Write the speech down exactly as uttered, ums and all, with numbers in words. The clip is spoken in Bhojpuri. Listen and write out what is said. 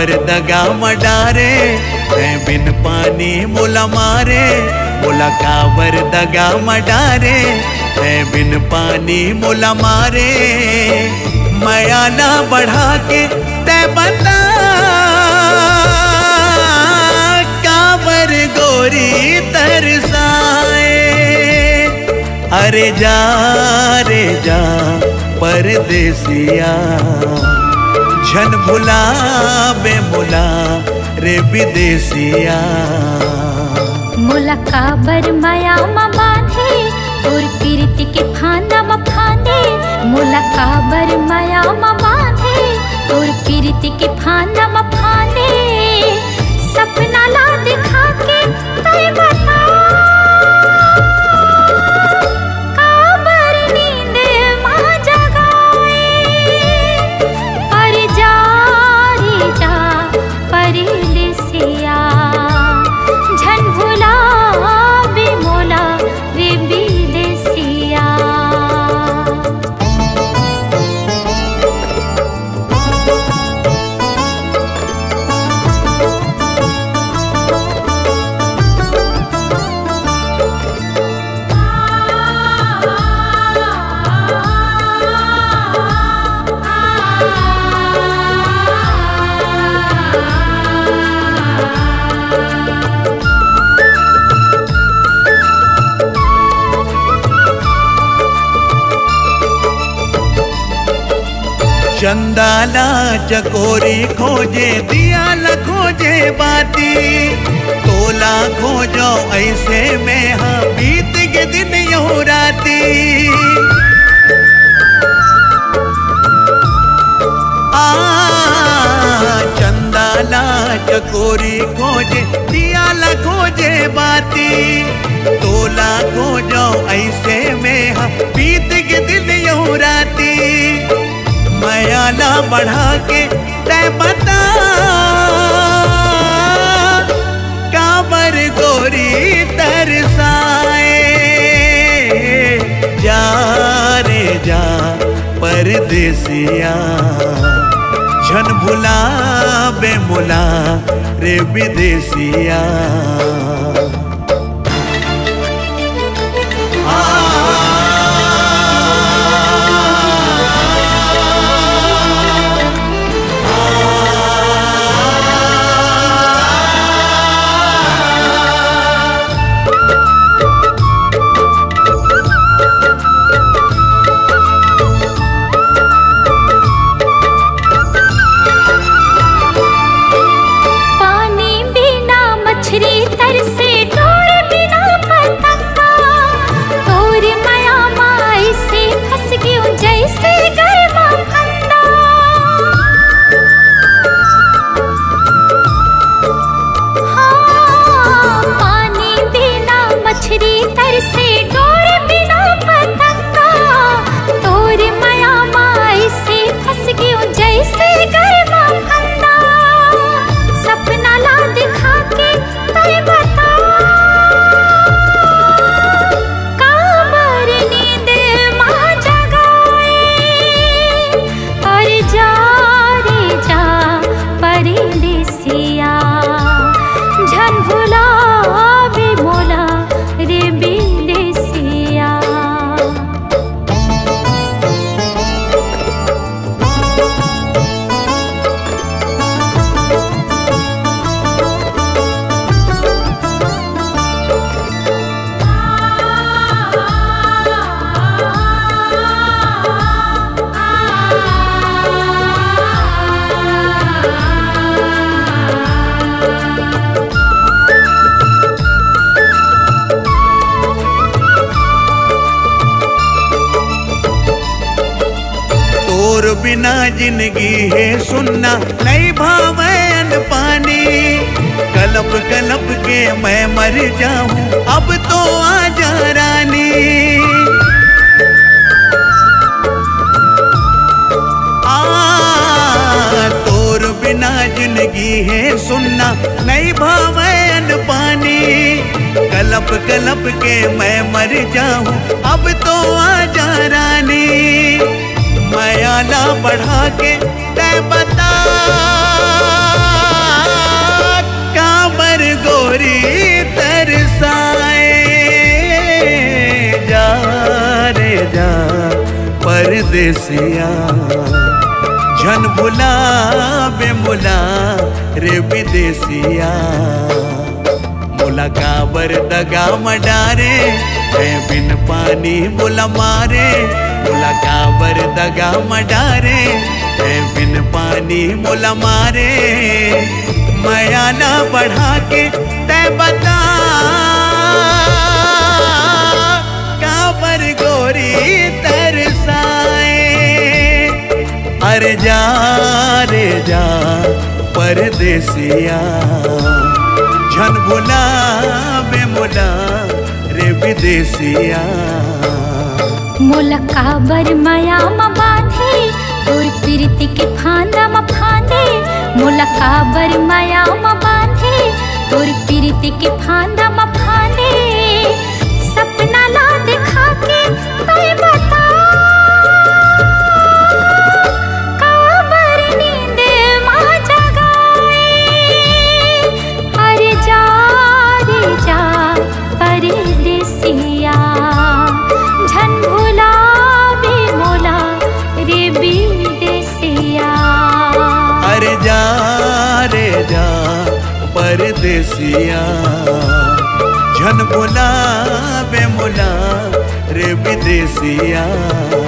काबर दगा मडारे तै बिन पानी मोला मारे। मोला काबर दगा मडारे तै बिन पानी मोला मारे। माया ना बढ़ा के तै बता काबर गोरी तरसाए। अरे जा रे जा परदेसिया झन भुला बे मोला रे विदेसिया। मोला काबर माया म बांधे तोर कीर्ति के फांदा म फांदे। मोला काबर माया म बांधे तोर कीर्ति के फांदा म फांदे। सपना ला दिखा के तय बता काबर नींद मां जगाए। पर जा रे जा परदेसिया झन भुला बे मोला रे विदेसिया। चंदाला चकोरी खोजे दियाला खोजे बाती। तोला खोजो ऐसे में हाँ बीत के दिन यूं राती। आ चंदाला चकोरी खोजे दियाला खोजे बाती। तोला खोजो ऐसे में हाँ बीत के दिन यूं राती। माया ना बढ़ा के तै बता काबर गोरी तरसाए। जा रे जा परदेसिया झन भुला बे मोला रे विदेसिया। बिना जिंदगी है सुनना नहीं भावैन पानी। कलप कलप के मैं मर जाऊं अब तो आजा रानी। आ तोर बिना जिंदगी है सुनना नहीं भावैन पानी। कलप कलप के मैं मर जाऊं अब तो आजा रानी। माया ना बढ़ा के तै बता गोरी तरसाए। जा रे जा परदेसिया झन भुला बे मुला रे विदेसिया। मुला काबर दगा मडारे है बिन पानी मुला मारे। मुला काबर दगा मडारे है बिन पानी मुला मारे। माया ना बढ़ा के तय बता काबर गोरी तरसाए। अरे जा रे जा परदेसिया झन भुला बे मुला रे विदेसिया। मोला काबर माया म बांधे तोर प्रीति के फांदा म फांदे। मोला काबर माया म बांधे तोर प्रीति के फांदा म फांदे। सपना ला दिखा के तय बता काबर नींद मां जगाए। अरे जा रे जा परदेसिया झन भुला बे मोला रे विदेसिया। अरे जा रे जा परदेसिया झन भुला बे मुला रे विदेसिया।